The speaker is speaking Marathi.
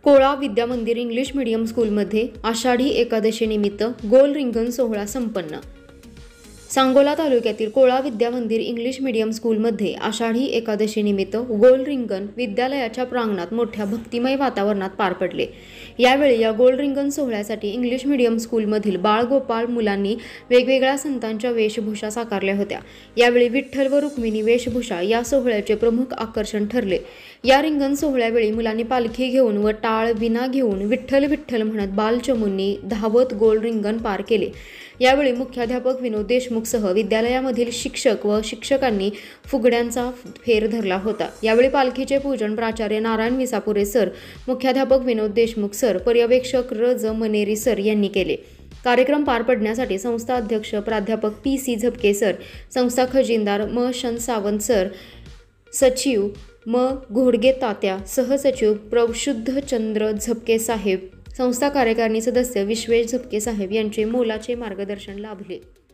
कोळा विद्या मंदिर इंग्लिश मीडियम स्कूलमध्ये आषाढी एकादशी निमित्त गोल रिंगण सोहळा संपन्न। सांगोला तालुक्यातील कोळा विद्या मंदिर इंग्लिश मीडियम स्कूलमध्ये आषाढी एकादशी निमित्त गोल रिंगण विद्यालयाच्या प्रांगणात मोठ्या भक्तिमय वातावरणात पार पडले। यावेळी या गोल रिंगण सोहळ्यासाठी इंग्लिश मीडियम स्कूलमधील बाळगोपाळ मुलांनी वेगवेगळ्या संतांच्या वेशभूषा साकारल्या होत्या। यावेळी विठ्ठल व रुक्मिणी वेशभूषा या सोहळ्याचे प्रमुख आकर्षण ठरले। या रिंगण सोहळ्यावेळी मुलांनी पालखी घेऊन व टाळ विना घेऊन विठ्ठल विठ्ठल म्हणत बालचमूंनी धावत गोल रिंगण पार केले। यावेळी मुख्याध्यापक विनोद देशमुख सह विद्यालयामधील शिक्षक व शिक्षकांनी फुगड्यांचा फेर धरला होता। यावेळी पालखीचे पूजन प्राचार्य नारायण विसापुरे सर, मुख्याध्यापक विनोद देशमुख सर, पर्यवेक्षक रज मनेरी सर यांनी केले। कार्यक्रम पार पडण्यासाठी संस्था अध्यक्ष प्राध्यापक पी.सी. झपके सर, संस्था खजिनदार म. शन सावंत सर, सचिव म. घोडगे तात्या, सहसचिव प्रशुद्धचंद्र झपके साहेब, संस्था कार्यकारिणी सदस्य विश्वेश झपके साहेब यांचे मोलाचे मार्गदर्शन लाभले।